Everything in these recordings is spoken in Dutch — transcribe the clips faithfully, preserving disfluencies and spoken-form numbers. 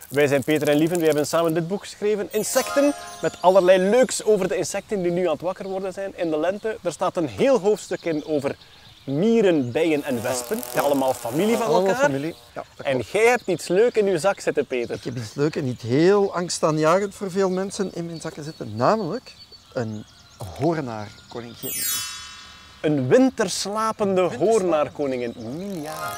Wij zijn Peter en Lieven, we hebben samen dit boek geschreven, Insecten, met allerlei leuks over de insecten die nu aan het wakker worden zijn in de lente. Er staat een heel hoofdstuk in over mieren, bijen en wespen, ja. Allemaal familie van Allemaal elkaar. familie. Ja, en jij hebt iets leuks in je zak zitten, Peter. Ik heb iets leuks en niet heel angstaanjagend voor veel mensen in mijn zakken zitten, namelijk een hoornaarkoningin. Een winterslapende hoornaarkoningin. Mia.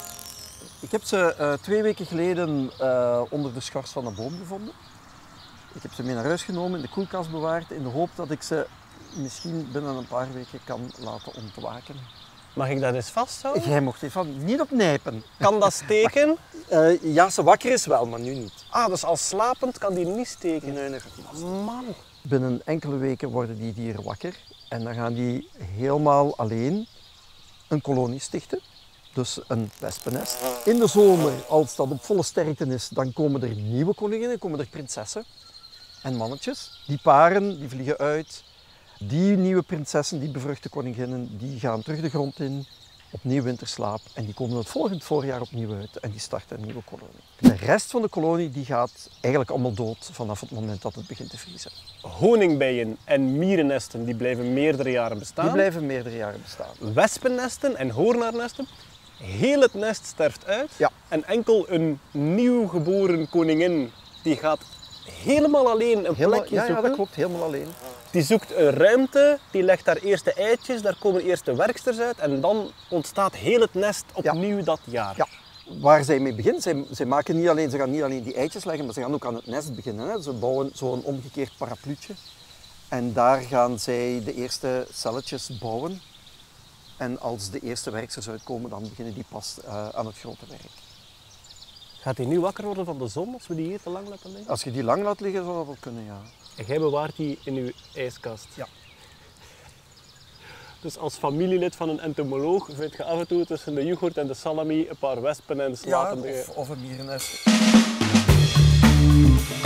Ik heb ze uh, twee weken geleden uh, onder de schors van een boom gevonden. Ik heb ze mee naar huis genomen, in de koelkast bewaard, in de hoop dat ik ze misschien binnen een paar weken kan laten ontwaken. Mag ik dat eens vasthouden? Jij mocht even niet opnijpen. Kan dat steken? Uh, ja, ze wakker is wel, maar nu niet. Ah, dus als slapend kan die niet steken? Nee, nee, gaat niet. Man. Binnen enkele weken worden die dieren wakker en dan gaan die helemaal alleen een kolonie stichten. Dus een wespennest. In de zomer, als dat op volle sterkte is, dan komen er nieuwe koninginnen, komen er prinsessen en mannetjes. Die paren, die vliegen uit. Die nieuwe prinsessen, die bevruchte koninginnen, die gaan terug de grond in, opnieuw winterslaap. En die komen het volgend voorjaar opnieuw uit en die starten een nieuwe kolonie. De rest van de kolonie die gaat eigenlijk allemaal dood vanaf het moment dat het begint te vriezen. Honingbijen en mierennesten die blijven meerdere jaren bestaan. Die blijven meerdere jaren bestaan. Wespennesten en hoornaarnesten. Heel het nest sterft uit ja. En enkel een nieuw geboren koningin die gaat helemaal alleen een helemaal, plekje ja, zoeken. Ja, dat klopt, helemaal alleen. Die zoekt een ruimte, die legt daar eerst de eitjes, daar komen eerst de werksters uit en dan ontstaat heel het nest opnieuw ja. dat jaar. Ja. Waar zij mee begint, zij, zij maken niet alleen, ze gaan niet alleen die eitjes leggen, maar ze gaan ook aan het nest beginnen. Hè. Ze bouwen zo'n omgekeerd parapluutje en daar gaan zij de eerste celletjes bouwen. En als de eerste werksters uitkomen, dan beginnen die pas uh, aan het grote werk. Gaat die nu wakker worden van de zon als we die hier te lang laten liggen? Als je die lang laat liggen, zou dat wel kunnen, ja. En jij bewaart die in uw ijskast? Ja. Dus als familielid van een entomoloog vind je af en toe tussen de yoghurt en de salami een paar wespen en slapende... Ja, of, of een mierennest.